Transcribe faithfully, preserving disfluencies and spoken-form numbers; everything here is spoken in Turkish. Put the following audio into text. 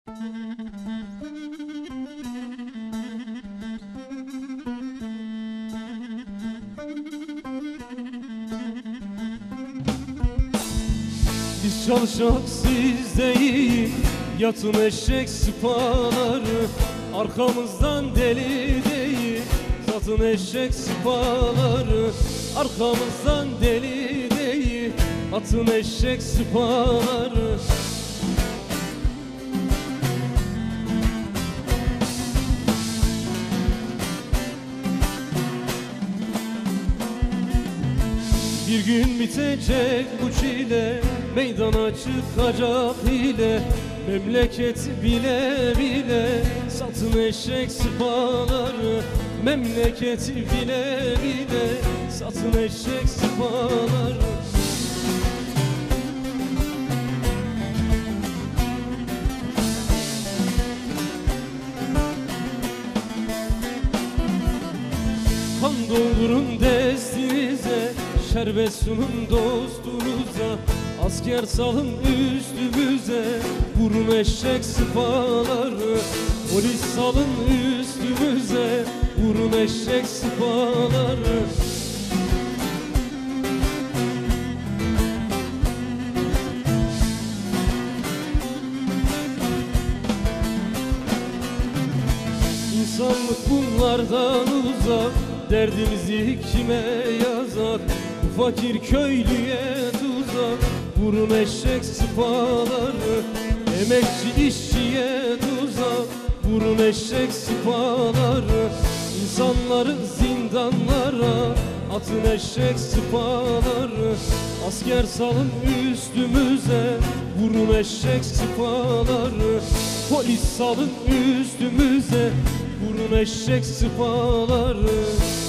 Biz çalışak siz değil, yatın eşek sıpaları. Arkamızdan deli değil, satın eşek sıpaları. Arkamızdan deli değil, atın eşek sıpaları. Bir gün bitecek bu çile, meydana çıkacak hile. Memleket bile bile satın eşek sıpaları. Memleketi bile bile satın eşek sıpaları. Kan doldurun destinize, şerbet sunun dostunuza. Asker salın üstümüze, vurun eşek sıpaları. Polis salın üstümüze, vurun eşek sıpaları. İnsanlık bunlardan uzak, derdimizi kime yazar? Bu fakir köylüye tuzak, vurun eşek sıpaları. Emekçi işçiye tuzak, vurun eşek sıpaları. İnsanları zindanlara atın eşek sıpaları. Asker salın üstümüze, vurun eşek sıpaları. Polis salın üstümüze, vurun eşek sıpaları.